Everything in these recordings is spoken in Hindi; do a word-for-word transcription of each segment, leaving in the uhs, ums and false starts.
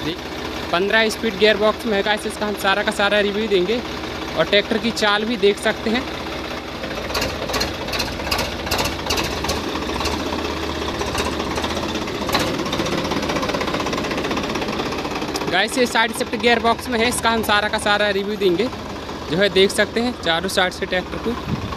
पंद्रह स्पीड गियर बॉक्स में है गाइस। इसका हम सारा का सारा रिव्यू देंगे और ट्रैक्टर की चाल भी देख सकते हैं। गाइस ये साइड शिफ्ट गियर बॉक्स में है, इसका हम सारा का सारा रिव्यू देंगे जो है देख सकते हैं चारों साइड से ट्रैक्टर को।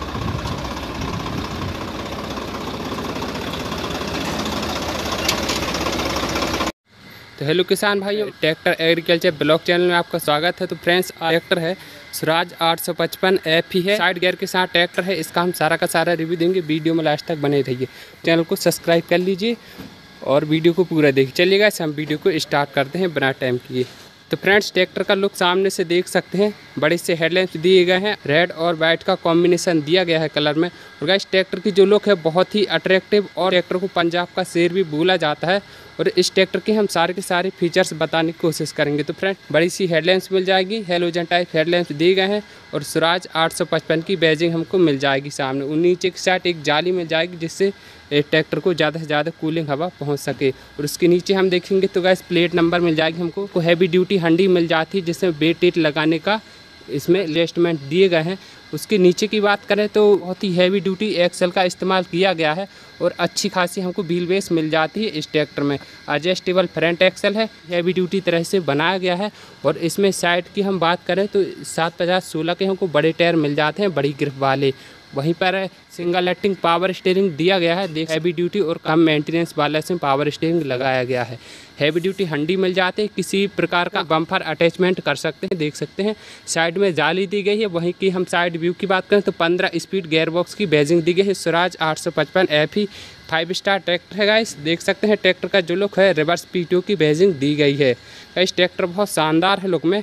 तो हेलो किसान भाइयों, ट्रैक्टर एग्रीकल्चर ब्लॉग चैनल में आपका स्वागत है। तो फ्रेंड्स ट्रैक्टर है स्वराज आठ सौ पचपन एफ ही है, साइड गियर के साथ ट्रैक्टर है। इसका हम सारा का सारा रिव्यू देंगे, वीडियो में लास्ट तक बने रहिए। चैनल को सब्सक्राइब कर लीजिए और वीडियो को पूरा देखिए। चलिएगा हम वीडियो को स्टार्ट करते हैं बिना टाइम किए। तो फ्रेंड्स ट्रैक्टर का लुक सामने से देख सकते हैं, बड़े से हेडलैम्प्स दिए गए हैं, रेड और वाइट का कॉम्बिनेशन दिया गया है कलर में। और गाइस ट्रैक्टर की जो लुक है बहुत ही अट्रैक्टिव और ट्रैक्टर को पंजाब का शेर भी बोला जाता है। और इस ट्रैक्टर के हम सारे के सारे फीचर्स बताने की कोशिश करेंगे। तो फ्रेंड बड़ी सी हेडलैम्प्स मिल जाएगी, हेलोजन टाइप हेडलैम्प्स दिए गए हैं और स्वराज आठ सौ पचपन की बैजिंग हमको मिल जाएगी सामने। और नीचे की साइड एक जाली मिल जाएगी जिससे ट्रैक्टर को ज़्यादा से ज़्यादा कूलिंग हवा पहुंच सके। और उसके नीचे हम देखेंगे तो गैस प्लेट नंबर मिल जाएगी हमको, को हैवी ड्यूटी हंडी मिल जाती है जिसमें वेट टेट लगाने का इसमें एडजस्टमेंट दिए गए हैं। उसके नीचे की बात करें तो बहुत ही हैवी ड्यूटी एक्सल का इस्तेमाल किया गया है और अच्छी खासी हमको व्हील बेस मिल जाती है इस ट्रैक्टर में। एडजस्टेबल फ्रंट एक्सल है, हैवी ड्यूटी तरह से बनाया गया है। और इसमें साइड की हम बात करें तो सात पचास सोलह के हमको बड़े टायर मिल जाते हैं, बड़ी ग्रिप वाले। वहीं पर सिंगल एक्टिंग पावर स्टीयरिंग दिया गया है, देख हैवी ड्यूटी और कम मेंटेनेंस वाला से पावर स्टीयरिंग लगाया गया है। हैवी ड्यूटी हंडी मिल जाते हैं, किसी प्रकार का बम्पर अटैचमेंट कर सकते हैं, देख सकते हैं। साइड में जाली दी गई है। वहीं की हम साइड व्यू की बात करें तो पंद्रह स्पीड गियर बॉक्स की बैजिंग दी गई है। स्वराज आठ सौ पचपन एफ ही फाइव स्टार ट्रैक्टर है गाइस, देख सकते हैं। ट्रैक्टर का जो लुक है रिवर्स पी टी ओ की बैजिंग दी गई है। इस ट्रैक्टर बहुत शानदार है लुक में।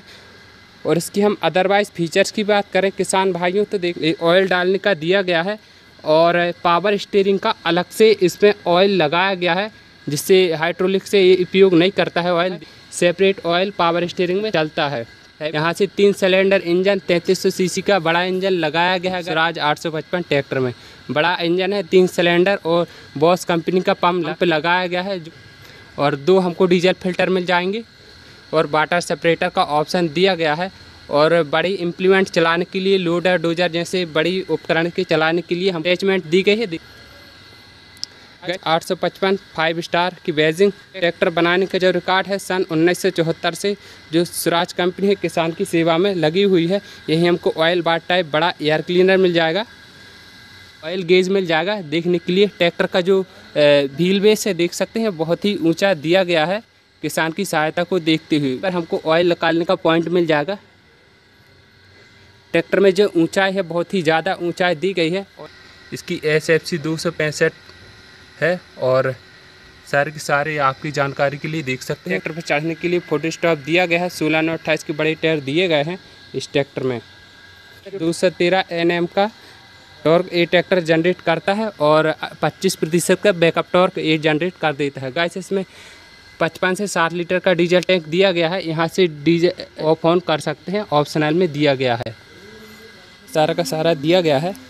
और इसकी हम अदरवाइज़ फीचर्स की बात करें किसान भाइयों तो देख ऑयल डालने का दिया गया है और पावर स्टीयरिंग का अलग से इसमें ऑयल लगाया गया है जिससे हाइड्रोलिक से ये उपयोग नहीं करता है oil, separate oil power steering में चलता है। यहाँ से तीन सिलेंडर इंजन तैंतीस सौ सीसी का बड़ा इंजन लगाया गया है स्वराज आठ सौ पचपन ट्रैक्टर में। बड़ा इंजन है, तीन सिलेंडर और बॉस कंपनी का पंप लगाया गया है। और दो हमको डीजल फिल्टर मिल जाएंगे और वाटर सेपरेटर का ऑप्शन दिया गया है। और बड़ी इम्प्लीमेंट चलाने के लिए लोडर डोजर जैसे बड़ी उपकरण के चलाने के लिए हम अटैचमेंट दी गई है। आठ सौ पचपन फाइव स्टार की बैजिंग ट्रैक्टर बनाने का जो रिकॉर्ड है सन उन्नीस सौ चौहत्तर से जो स्वराज कंपनी है किसान की सेवा में लगी हुई है। यही हमको ऑयल बार टाइप बड़ा एयर क्लीनर मिल जाएगा, ऑयल गेज मिल जाएगा देखने के लिए। ट्रैक्टर का जो व्हील बेस है देख सकते हैं बहुत ही ऊँचा दिया गया है किसान की सहायता को देखते हुए। पर हमको ऑयल निकालने का पॉइंट मिल जाएगा। ट्रैक्टर में जो ऊंचाई है बहुत ही ज़्यादा ऊंचाई दी गई है। इसकी एस एफ सी दो सौ पैंसठ है और सारे के सारे आपकी जानकारी के लिए देख सकते हैं। ट्रैक्टर पर चढ़ने के लिए फोटो स्टॉप दिया गया है, सोलह नौ अट्ठाईस के बड़े टायर दिए गए हैं इस ट्रैक्टर में। दो सौ तेरह एन एम का टॉर्क ये ट्रैक्टर जनरेट करता है और पच्चीस प्रतिशत का बैकअप टॉर्क ये जनरेट कर देता है। गाइस इसमें पचपन से साठ लीटर का डीजल टैंक दिया गया है, यहाँ से डीजल ऑफ ऑन कर सकते हैं, ऑप्शनल में दिया गया है। सारा का सारा दिया गया है।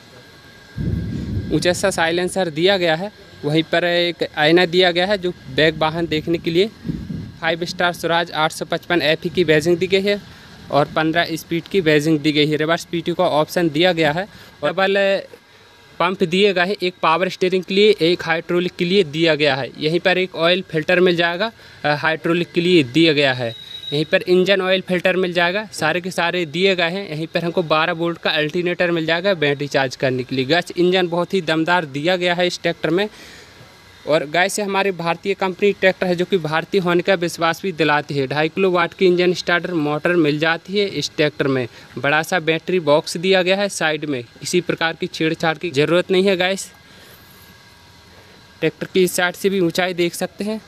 ऊंचा सा साइलेंसर दिया गया है, वहीं पर एक आईना दिया गया है जो बैक वाहन देखने के लिए। फाइव स्टार स्वराज आठ सौ पचपन एफ ही की बैजिंग दी गई है और पंद्रह स्पीड की बैजिंग दी गई है। रिवर्स पी टी ओ का ऑप्शन दिया गया है और डबल पंप दिए गए हैं, एक पावर स्टीयरिंग के लिए एक हाइड्रोलिक के लिए दिया गया है। यहीं पर एक ऑयल फिल्टर मिल जाएगा, हाइड्रोलिक के लिए दिया गया है। यहीं पर इंजन ऑयल फिल्टर मिल जाएगा, सारे के सारे दिए गए हैं। यहीं पर हमको बारह वोल्ट का अल्टरनेटर मिल जाएगा बैटरी चार्ज करने के लिए। गैस इंजन बहुत ही दमदार दिया गया है इस ट्रैक्टर में। और गैस से हमारी भारतीय कंपनी ट्रैक्टर है जो कि भारतीय होने का विश्वास भी दिलाती है। ढाई किलो वाट की इंजन स्टार्टर मोटर मिल जाती है इस ट्रैक्टर में। बड़ा सा बैटरी बॉक्स दिया गया है साइड में, किसी प्रकार की छेड़छाड़ की ज़रूरत नहीं है। गैस ट्रैक्टर की इस साइड से भी ऊंचाई देख सकते हैं।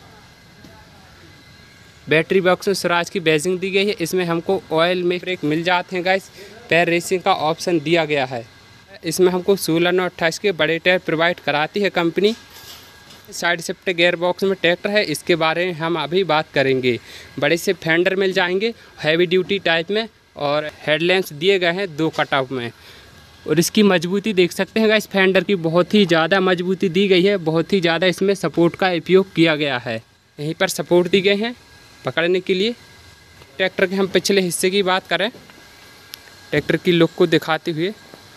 बैटरी बॉक्स में स्वराज की बैजिंग दी गई है। इसमें हमको ऑयल में ब्रेक मिल जाते हैं गाइस, पैर रेसिंग का ऑप्शन दिया गया है। इसमें हमको सोलह नौ अट्ठाईस के बड़े टायर प्रोवाइड कराती है company. Side shift gear box में ट्रैक्टर है, इसके बारे में हम अभी बात करेंगे। बड़े से फेंडर मिल जाएंगे हैवी ड्यूटी टाइप में और हेडलैम्प्स दिए गए हैं दो कटऑफ में। और इसकी मजबूती देख सकते हैं गाइस, फेंडर की बहुत ही ज़्यादा मजबूती दी गई है, बहुत ही ज़्यादा इसमें सपोर्ट का उपयोग किया गया है। यहीं पर सपोर्ट दी गए हैं पकड़ने के लिए। ट्रैक्टर के हम पिछले हिस्से की बात करें, ट्रैक्टर की लुक को दिखाते हुए,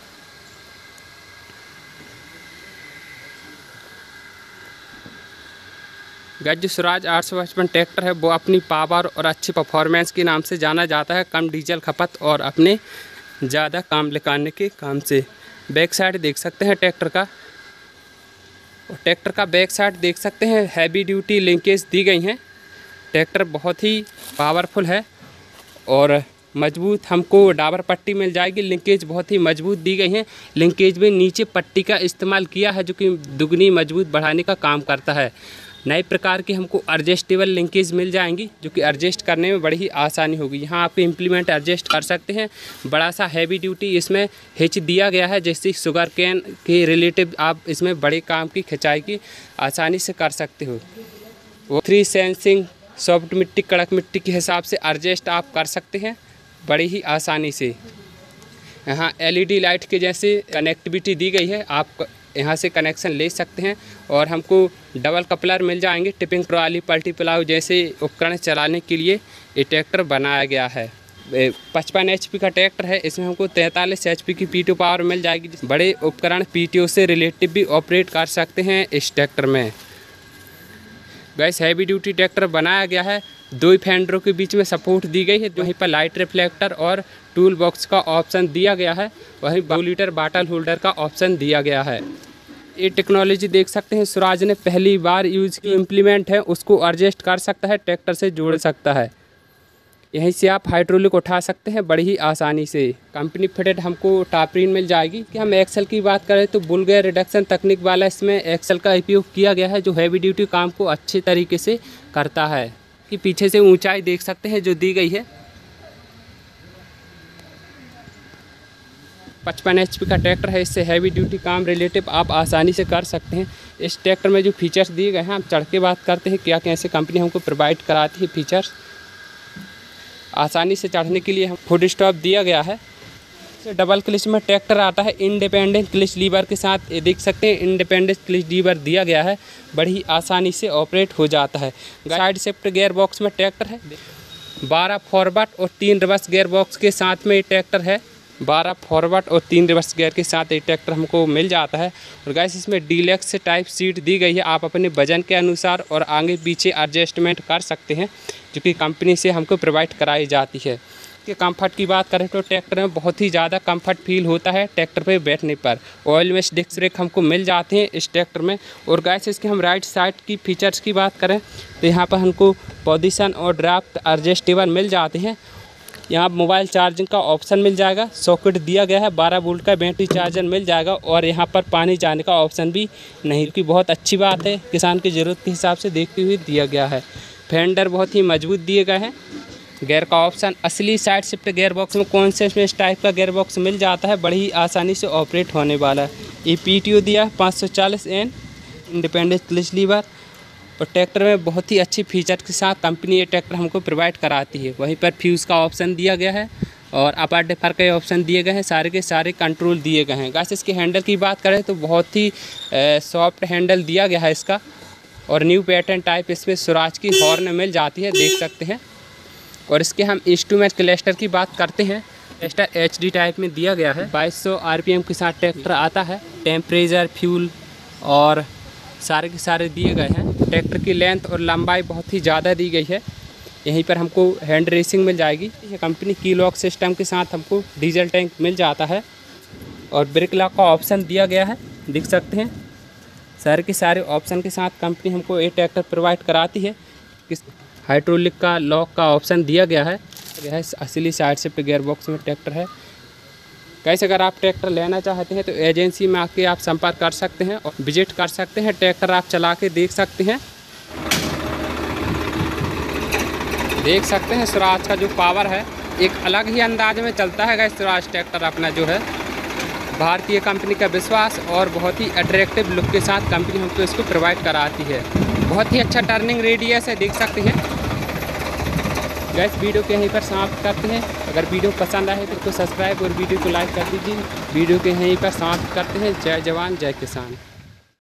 गाइस जो स्वराज आठ सौ पचपन ट्रैक्टर है वो अपनी पावर और अच्छी परफॉर्मेंस के नाम से जाना जाता है, कम डीजल खपत और अपने ज़्यादा काम निकालने के काम से। बैक साइड देख सकते हैं ट्रैक्टर का, और ट्रैक्टर का बैक साइड देख सकते हैं हैवी ड्यूटी लिंकेज दी गई हैं। ट्रैक्टर बहुत ही पावरफुल है और मजबूत हमको डाबर पट्टी मिल जाएगी। लिंकेज बहुत ही मजबूत दी गई हैं। लिंकेज में नीचे पट्टी का इस्तेमाल किया है जो कि दुगनी मजबूत बढ़ाने का काम करता है। नए प्रकार की हमको एडजस्टेबल लिंकेज मिल जाएंगी जो कि एडजस्ट करने में बड़ी ही आसानी होगी। यहाँ आप इम्प्लीमेंट एडजस्ट कर सकते हैं। बड़ा सा हैवी ड्यूटी इसमें हिच दिया गया है, जैसे शुगर कैन के रिलेटिव आप इसमें बड़े काम की खिंचाई की आसानी से कर सकते हो। वो थ्री सेंसिंग सॉफ्ट मिट्टी कड़क मिट्टी के हिसाब से एडजस्ट आप कर सकते हैं बड़ी ही आसानी से। यहाँ एलईडी लाइट के जैसे कनेक्टिविटी दी गई है, आप यहाँ से कनेक्शन ले सकते हैं। और हमको डबल कपलर मिल जाएंगे। टिपिंग ट्रॉली पल्टी पुलाव जैसे उपकरण चलाने के लिए ये ट्रैक्टर बनाया गया है। पचपन एच पी का ट्रैक्टर है, इसमें हमको तैंतालीस एच पी की पी टू पावर मिल जाएगी। बड़े उपकरण पी टी ओ से रिलेटिव भी ऑपरेट कर सकते हैं इस ट्रैक्टर में। गैस हैवी ड्यूटी ट्रैक्टर बनाया गया है। दो फेंडरों के बीच में सपोर्ट दी गई है। वहीं पर लाइट रिफ्लेक्टर और टूल बॉक्स का ऑप्शन दिया गया है। वहीं दो लीटर बाटल होल्डर का ऑप्शन दिया गया है। ये टेक्नोलॉजी देख सकते हैं स्वराज ने पहली बार यूज की इम्प्लीमेंट है, उसको एडजस्ट कर सकता है, ट्रैक्टर से जोड़ सकता है। यहीं से आप हाइड्रोलिक उठा सकते हैं बड़ी ही आसानी से। कंपनी फिटेड हमको टापरीन मिल जाएगी। कि हम एक्सेल की बात करें तो बुल गेयर रिडक्शन तकनीक वाला इसमें एक्सेल का उपयोग किया गया है जो हैवी ड्यूटी काम को अच्छे तरीके से करता है। कि पीछे से ऊंचाई देख सकते हैं जो दी गई है। पचपन एच पी का ट्रैक्टर है, इससे हैवी ड्यूटी काम रिलेटिव आप आसानी से कर सकते हैं। इस ट्रैक्टर में जो फीचर्स दिए गए हैं, हम चढ़ के बात करते हैं क्या कैसे कंपनी हमको प्रोवाइड कराती है फीचर्स। आसानी से चढ़ने के लिए हम फुट स्टॉप दिया गया है। डबल क्लिच में ट्रैक्टर आता है इंडिपेंडेंट क्लिच लीवर के साथ। ये देख सकते हैं इंडिपेंडेंट क्लिच लीवर दिया गया है, बड़ी आसानी से ऑपरेट हो जाता है। साइड शिफ्ट गियर बॉक्स में ट्रैक्टर है। बारह फॉरवर्ड और तीन रिवर्स गियर बॉक्स के साथ में ये ट्रैक्टर है। बारह फॉरवर्ड और तीन रिवर्स गियर के साथ ये ट्रैक्टर हमको मिल जाता है। और गाइस इसमें डीलक्स टाइप सीट दी गई है। आप अपने वजन के अनुसार और आगे पीछे एडजस्टमेंट कर सकते हैं जो कि कंपनी से हमको प्रोवाइड कराई जाती है। कि कंफर्ट की बात करें तो ट्रैक्टर में बहुत ही ज़्यादा कंफर्ट फील होता है ट्रैक्टर पे बैठने पर। ऑयल वेस्ट डिस्क ब्रेक हमको मिल जाते हैं इस ट्रैक्टर में। और गाइस इसके हम राइट साइड की फीचर्स की बात करें तो यहाँ पर हमको पोजीशन और ड्राफ्ट एडजस्टेबल मिल जाते हैं। यहाँ मोबाइल चार्जिंग का ऑप्शन मिल जाएगा। सॉकेट दिया गया है। बारह वोल्ट का बैटरी चार्जर मिल जाएगा। और यहाँ पर पानी जाने का ऑप्शन भी नहीं, कि बहुत अच्छी बात है, किसान की ज़रूरत के हिसाब से देखते हुए दिया गया है। फेंडर बहुत ही मजबूत दिए गए हैं। गियर का ऑप्शन असली साइड शिफ्ट गियर बॉक्स में कौन से इस टाइप का गियर बॉक्स मिल जाता है, बड़ी ही आसानी से ऑपरेट होने वाला है। ये पी टी ओ दिया पाँच सौ चालीस एन इंडिपेंडेंट क्लिच लीवर। और ट्रैक्टर में बहुत ही अच्छी फीचर के साथ कंपनी ये ट्रैक्टर हमको प्रोवाइड कराती है। वहीं पर फ्यूज़ का ऑप्शन दिया गया है और अपर डिफर के ऑप्शन दिए गए हैं। सारे के सारे कंट्रोल दिए गए हैं। गाइस इसके हैंडल की बात करें तो बहुत ही सॉफ्ट हैंडल दिया गया है इसका। और न्यू पैटर्न टाइप इसमें स्वराज की हॉर्न मिल जाती है, देख सकते हैं। और इसके हम इंस्ट्रूमेंट क्लस्टर की बात करते हैं। क्लस्टर एच डी टाइप में दिया गया है। बाईस सौ आर पी एम के साथ ट्रैक्टर आता है। टेम्परेचर, फ्यूल और सारे के सारे दिए गए हैं। ट्रैक्टर की लेंथ और लंबाई बहुत ही ज़्यादा दी गई है। यहीं पर हमको हैंड रेसिंग मिल जाएगी। ये कंपनी की लॉक सिस्टम के साथ हमको डीजल टैंक मिल जाता है। और ब्रेक लॉक का ऑप्शन दिया गया है, देख सकते हैं। सारे के सारे ऑप्शन के साथ कंपनी हमको ये ट्रैक्टर प्रोवाइड कराती है। किस हाइड्रोलिक का लॉक का ऑप्शन दिया गया है। यह असली साइड शिफ्ट गियर बॉक्स में ट्रैक्टर है। कैसे अगर आप ट्रैक्टर लेना चाहते हैं तो एजेंसी में आके आप संपर्क कर सकते हैं और विजिट कर सकते हैं। ट्रैक्टर आप चला के देख सकते हैं। देख सकते हैं स्वराज का जो पावर है एक अलग ही अंदाज में चलता है। गाइस स्वराज ट्रैक्टर अपना जो है भारतीय कंपनी का विश्वास और बहुत ही अट्रैक्टिव लुक के साथ कंपनी हमको इसको प्रोवाइड कराती है। बहुत ही अच्छा टर्निंग रेडियस है, देख सकते हैं। गाइस वीडियो के यहीं पर समाप्त करते हैं। अगर वीडियो पसंद आए तो सब्सक्राइब और वीडियो को लाइक कर दीजिए। वीडियो के यहीं पर समाप्त करते हैं। जय जवान जय किसान।